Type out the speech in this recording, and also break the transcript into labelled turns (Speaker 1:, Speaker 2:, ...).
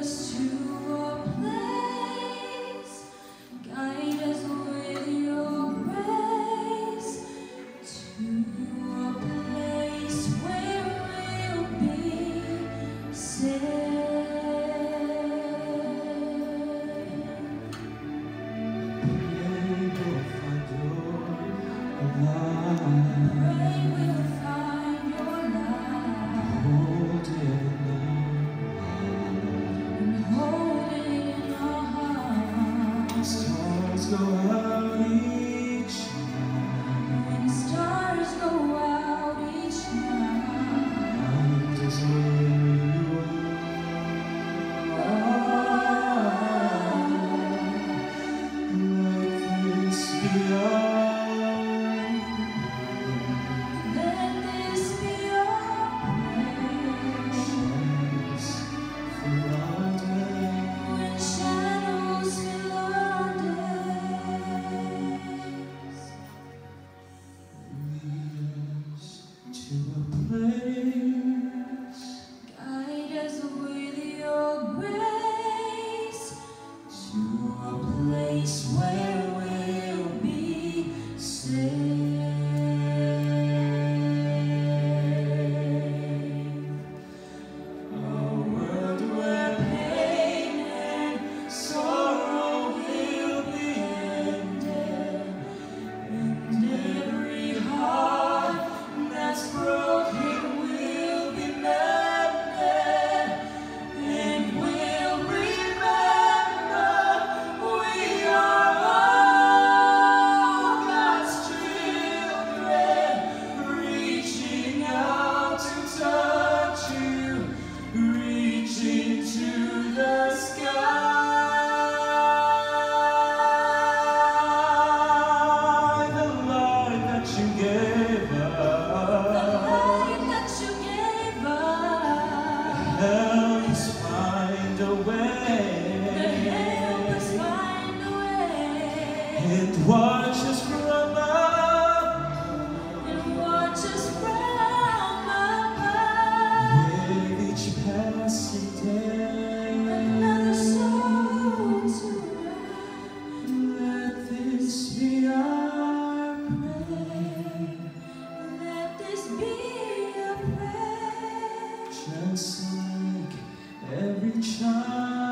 Speaker 1: us to a place, guide us with your grace, to a place where we'll be safe. Pray we'll find your love. Hold it in our hearts. Stars go out each night. When stars go out each night. Find us where you are. Let this be our where we'll be safe. A world where pain and sorrow will be ended, and every heart that's broken will be mended, and we'll remember we are all God's children, reaching out to touch you, reaching to the sky. The light that you gave us, help us find a way. And watch us from above, with each passing day, another soul to run. Let this be our prayer. Let this be our prayer. Just like every child.